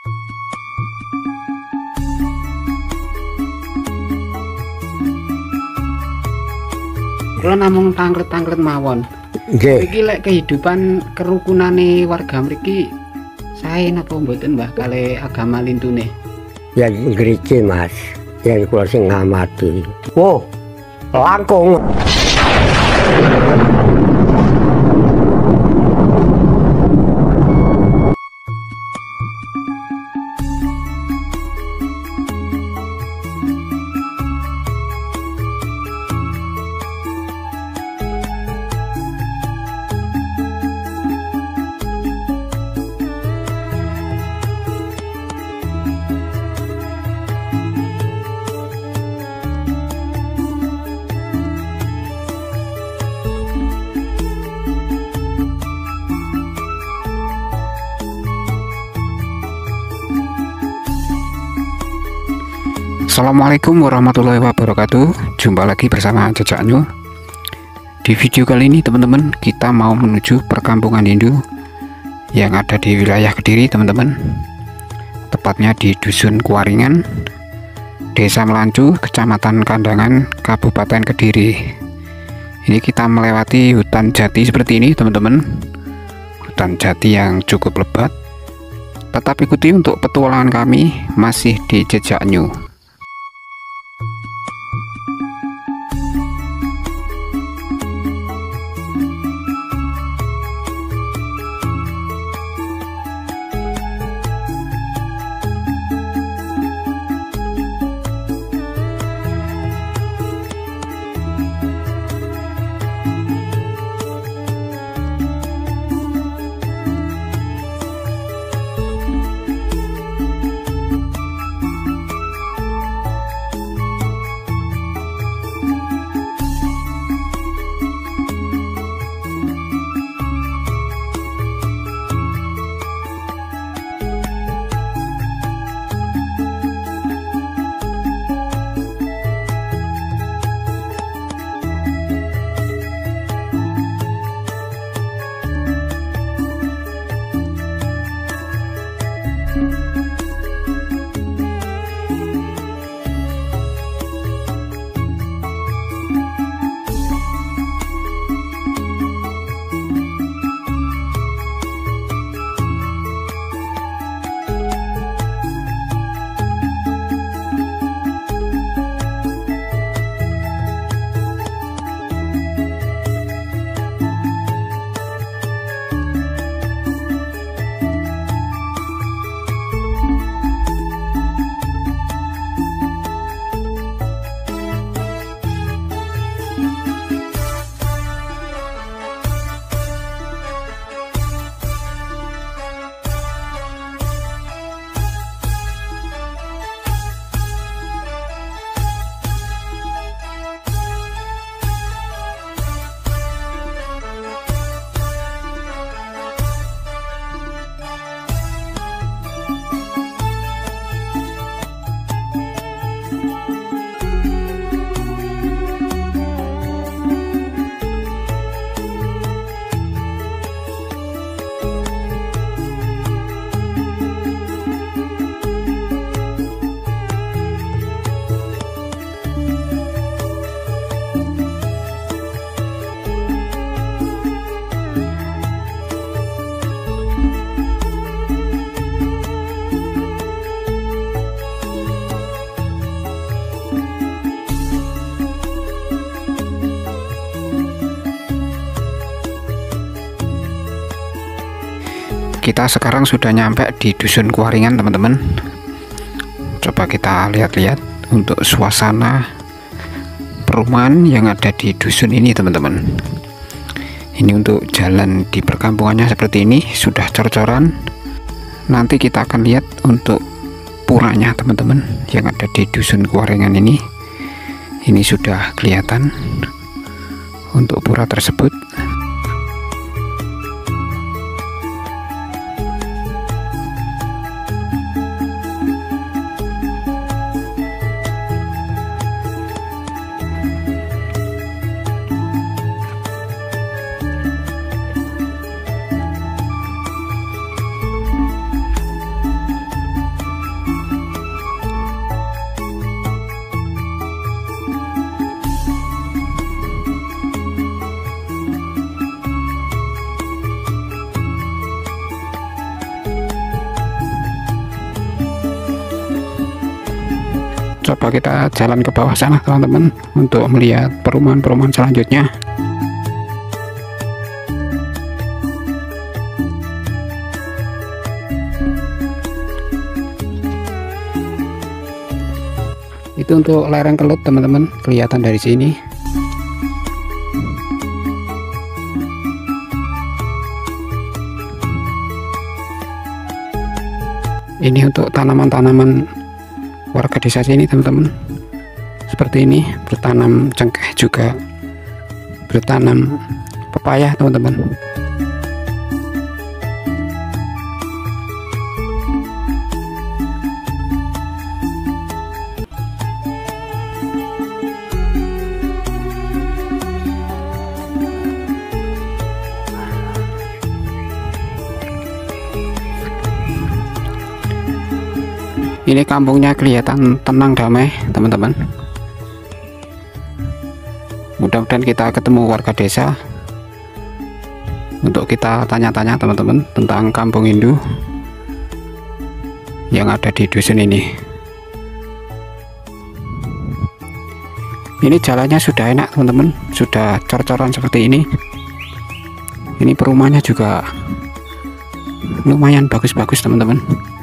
Kula namung tanglet-tanglet mawon. Nggih. Iki lek kehidupan kerukunane warga mriki sae napa mboten Mbah kali agama lintune? Ya ngriki Mas, yang kula sing ngamati. Oh, langkung. Assalamualaikum warahmatullahi wabarakatuh. Jumpa lagi bersama Jejak New. Di video kali ini teman-teman, kita mau menuju perkampungan Hindu yang ada di wilayah Kediri teman-teman. Tepatnya di Dusun Kuaringan, Desa Melancu, Kecamatan Kandangan, Kabupaten Kediri. Ini kita melewati hutan jati seperti ini teman-teman. Hutan jati yang cukup lebat. Tetap ikuti untuk petualangan kami masih di Jejak New. Kita sekarang sudah nyampe di Dusun Kuaringan teman-teman. Coba kita lihat-lihat untuk suasana perumahan yang ada di dusun ini teman-teman. Ini untuk jalan di perkampungannya seperti ini, sudah cor-coran. Nanti kita akan lihat untuk puranya teman-teman yang ada di Dusun Kuaringan ini. Ini sudah kelihatan untuk pura tersebut. Coba kita jalan ke bawah sana teman-teman untuk melihat perumahan-perumahan selanjutnya. Itu untuk lereng Kelut teman-teman, kelihatan dari sini. Ini untuk tanaman-tanaman warga desa sini teman-teman, seperti ini, bertanam cengkeh, juga bertanam pepaya teman-teman. Ini kampungnya kelihatan tenang damai teman-teman. Mudah-mudahan kita ketemu warga desa untuk kita tanya-tanya teman-teman tentang kampung Hindu yang ada di dusun ini. Ini jalannya sudah enak teman-teman, sudah cor-coran seperti ini. Ini perumahannya juga lumayan bagus-bagus teman-teman.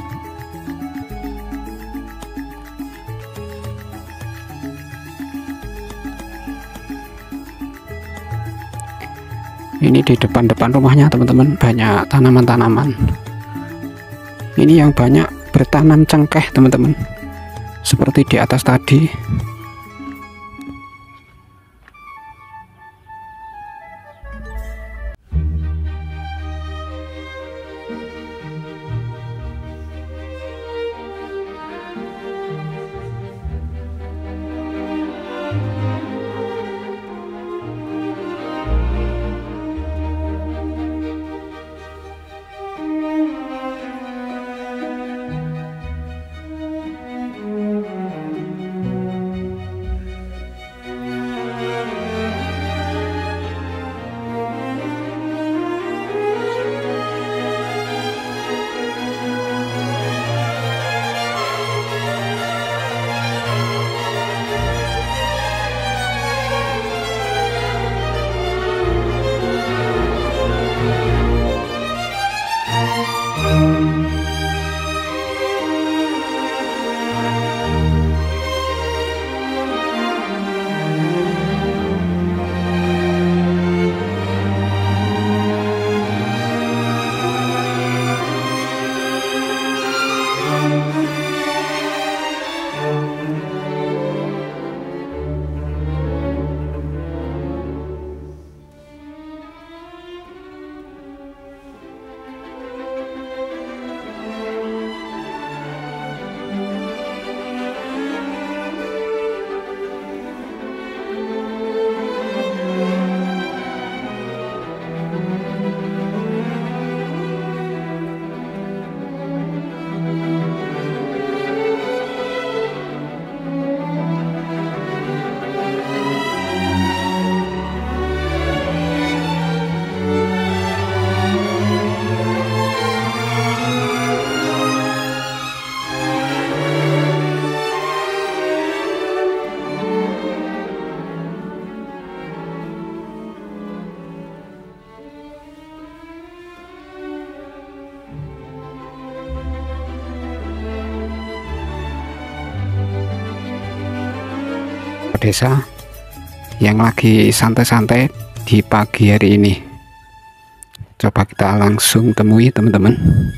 Ini di depan-depan rumahnya teman-teman banyak tanaman-tanaman. Ini yang banyak bertanam cengkeh teman-teman, seperti di atas tadi. Desa yang lagi santai-santai di pagi hari ini. Coba kita langsung temui teman-teman.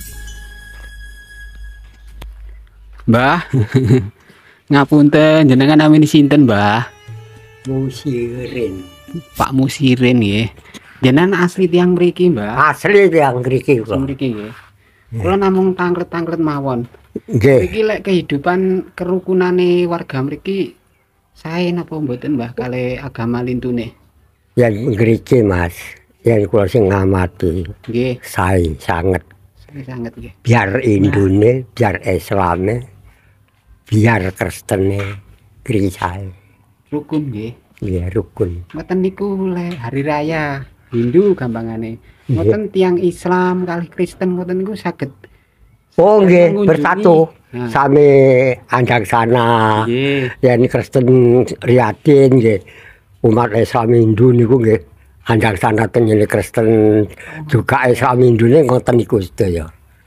Mbah, ngapunten, jenengan namanya sinten Mbah? Musirin. Pak Musirin ya. Jenengan asli tiang mriki Mbah? Asli yang mriki kok. Mriki nggih. Kula namung tanglet-tanglet mawon. Nggih. Iki lek kehidupan kerukunane warga mriki sae napa mboten Mbah kali agama lintune? Yang ngriki Mas, yang kula sing ngamati. Nggih, Sae sanget. sae sanget nggih. Biar Hindune, biar Islame, biar Kristene ngriki sae. Rukun nggih. Nggih rukun. Ngoten niku le hari raya Hindu gampangane. Ngoten tiang Islam kali Kristen ngoten niku saged Oh nggih, mengunjungi bersatu. sami Anjaksana. Yen Kristen Riyadin nggih. Umat Islam Hindu niku nggih Anjaksana teng ngene Kristen juga Islam Hindune ngoten niku sedaya.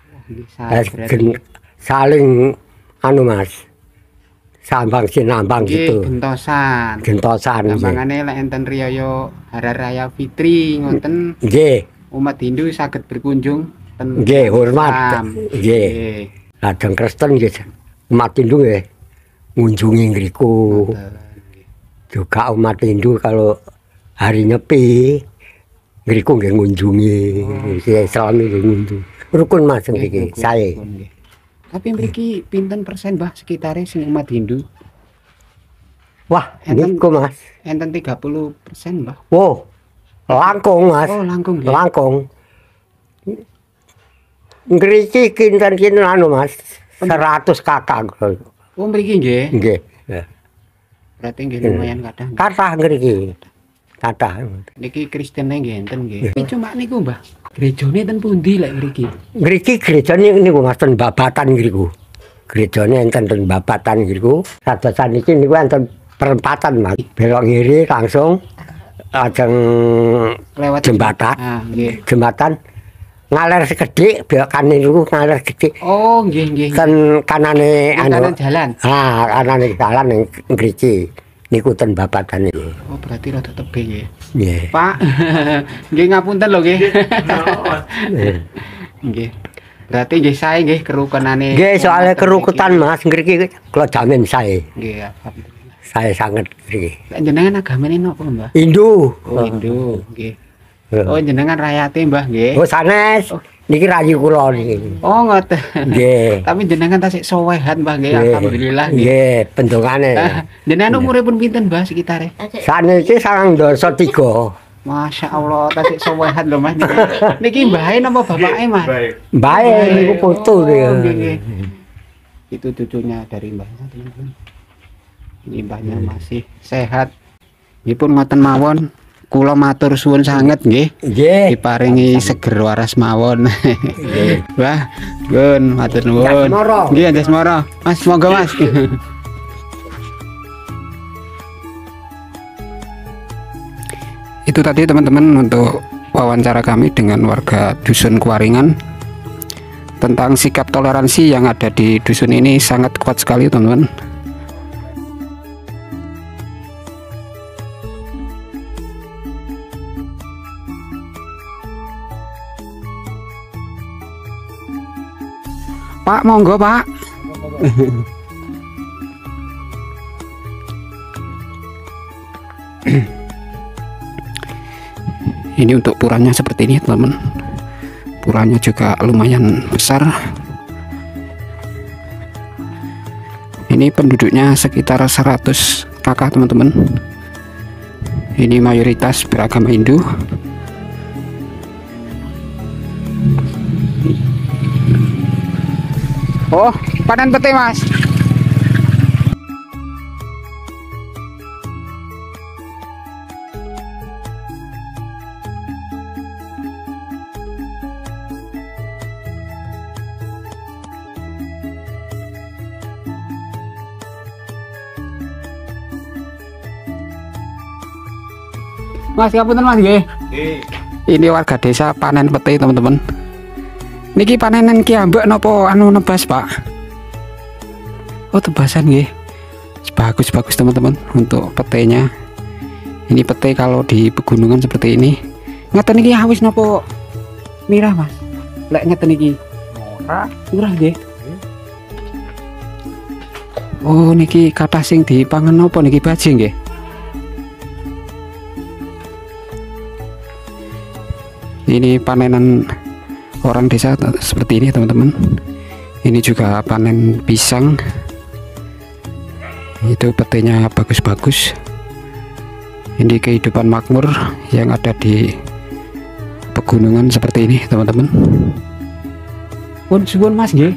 Saling anu Mas. Sambang sinambang gitu. Gentosan. Gentosan. Sambangane lek enten riyaya Hari Raya Fitri ngoten. Nggih. Umat Hindu saged berkunjung ten. Nggih, hormat. Nggih. Lajeng Kristen nggih. Umat Hindu nggih ngunjungi ngriku. Juga umat Hindu kalau hari Nyepi ngriku nggih ngunjungi. Islam nggih ngunjungi. Rukun Mas ngriki sae. Tapi mriki pinten persen Mbah sekitare sing umat Hindu? Wah, niku Mas. Enten 30% Mbah. Oh. Langkung Mas. Oh, langkung nggih. Langkung. Ngriki kinten-kinten anu Mas. 100 kakak. Oh, mriki nggih. Nggih. Berarti nggih lumayan kadang. Kathah ngriki. Kathah. Niki Kristen nggih enten nggih. Tapi cuma niku Mbah. Gerejane ten pundi lek mriki? Ngriki gerejane niku Mas ten Babatan ngriku. Gerejane enten ten Babatan ngriku. Sadosan iki niku enten perempatan Mas. Belok ngiri langsung lajeng Lewat jembatan. Ah, nggih. Jembatan ngaler sekedhik belok kanan niku ngaler sekedhik. Oh, nggih nggih. Ten kanane Kanan jalan. Kanane jalan ning ngriki. Niku ten Babatan niku. Oh, berarti rada tebih nggih. Nggih. Pak. Nggih ngapunten lho nggih. Nggih. Berarti nggih sae nggih kerukunane. Nggih, soalnya kerukutan Mas ngriki kula jamin sae. Nggih, alhamdulillah. Saya sangat ngriki. Lek jenengan agamane napa, Mbah? Hindu. Oh, Hindu, nggih. Oh, jenengan rayate Mbah nggih. Oh, sanes. Niki rayu kula niki. Oh, ngoten. Nggih. Tapi jenengan tasik sowehan Mbah nggih, alhamdulillah nggih. Nggih, bendongane. Jenengan umuripun pinten Mbah sekitare? Saniki 93. Masya Allah, tasik sowehan lho Mas. Niki mbahe napa bapake Mas? Bae niku putu nggih. Itu cucunya dari mbahnya teman-teman. Ini mbahnya masih sehat. Nggih pun ngoten mawon. Kula matur suwun sanget nggih. Nggih. Diparingi seger waras mawon. Wah, gun matur nuwun. Nggih, Anjasmara. Mas, monggo Mas. Itu tadi teman-teman untuk wawancara kami dengan warga Dusun Kuaringan tentang sikap toleransi yang ada di dusun ini sangat kuat sekali teman-teman. Pak, monggo Pak. Ini untuk puranya seperti ini teman-teman. Puranya juga lumayan besar. Ini penduduknya sekitar 100 kakak teman-teman. Ini mayoritas beragama Hindu. Oh, panen pete Mas. Mas, ngapunten Mas nggih. Ini warga desa panen pete teman-teman. Niki panenan ki ambek napa anu nebas, Pak? Oh, tebasan nggih. Bagus-bagus teman-teman untuk petenya. Ini pete kalau di pegunungan seperti ini. Ngeten iki awis napa mirah, Mas? Lek ngeten iki. Murah nggih. Oh, niki kathah sing dipangan napa niki baji nggih? Ini panenan orang desa seperti ini teman-teman. Ini juga panen pisang. Itu petenya bagus-bagus. Ini kehidupan makmur yang ada di pegunungan seperti ini teman-teman. Pun suwun Mas nggih.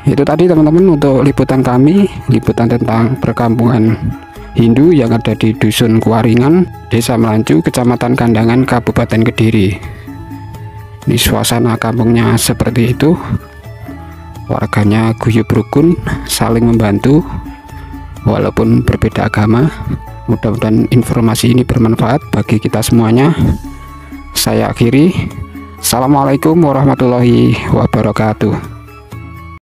Itu tadi teman-teman untuk liputan kami, liputan tentang perkampungan Hindu yang ada di Dusun Kuaringan, Desa Melancu, Kecamatan Kandangan, Kabupaten Kediri. Ini suasana kampungnya seperti itu. Warganya guyub rukun, saling membantu walaupun berbeda agama. Mudah-mudahan informasi ini bermanfaat bagi kita semuanya. Saya akhiri. Assalamualaikum warahmatullahi wabarakatuh.